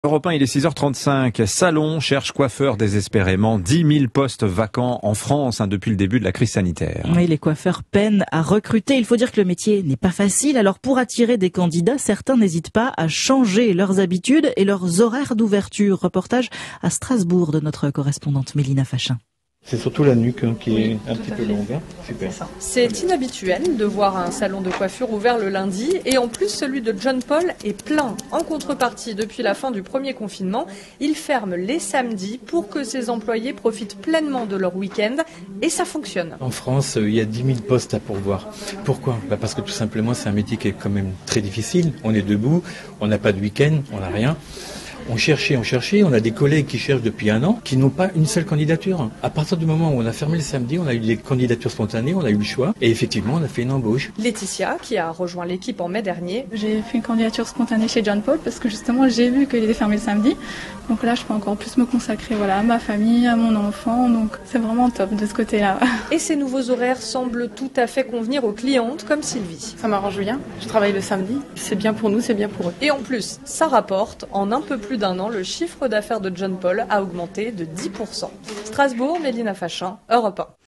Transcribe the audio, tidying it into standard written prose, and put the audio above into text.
Europe 1, il est 6h35. Salon cherche coiffeur désespérément. 10 000 postes vacants en France depuis le début de la crise sanitaire. Oui, les coiffeurs peinent à recruter. Il faut dire que le métier n'est pas facile. Alors pour attirer des candidats, certains n'hésitent pas à changer leurs habitudes et leurs horaires d'ouverture. Reportage à Strasbourg de notre correspondante Mélina Fachin. C'est surtout la nuque qui est un petit peu longue. Super. C'est inhabituel de voir un salon de coiffure ouvert le lundi et en plus celui de John Paul est plein. En contrepartie, depuis la fin du premier confinement, il ferme les samedis pour que ses employés profitent pleinement de leur week-end et ça fonctionne. En France, il y a 10 000 postes à pourvoir. Pourquoi ? Parce que tout simplement, c'est un métier qui est quand même très difficile. On est debout, on n'a pas de week-end, on n'a rien. On cherchait, on a des collègues qui cherchent depuis 1 an, qui n'ont pas une seule candidature. À partir du moment où on a fermé le samedi, on a eu des candidatures spontanées, on a eu le choix, et effectivement, on a fait une embauche. Laetitia, qui a rejoint l'équipe en mai dernier. J'ai fait une candidature spontanée chez John Paul parce que justement, j'ai vu qu'il était fermé le samedi. Donc là, je peux encore plus me consacrer à ma famille, à mon enfant, donc c'est vraiment top de ce côté-là. Et ces nouveaux horaires semblent tout à fait convenir aux clientes comme Sylvie. Ça m'arrange bien, je travaille le samedi, c'est bien pour nous, c'est bien pour eux. Et en plus, ça rapporte, en un peu plus d'1 an, le chiffre d'affaires de John Paul a augmenté de 10%. Strasbourg, Mélina Fachin, Europe 1.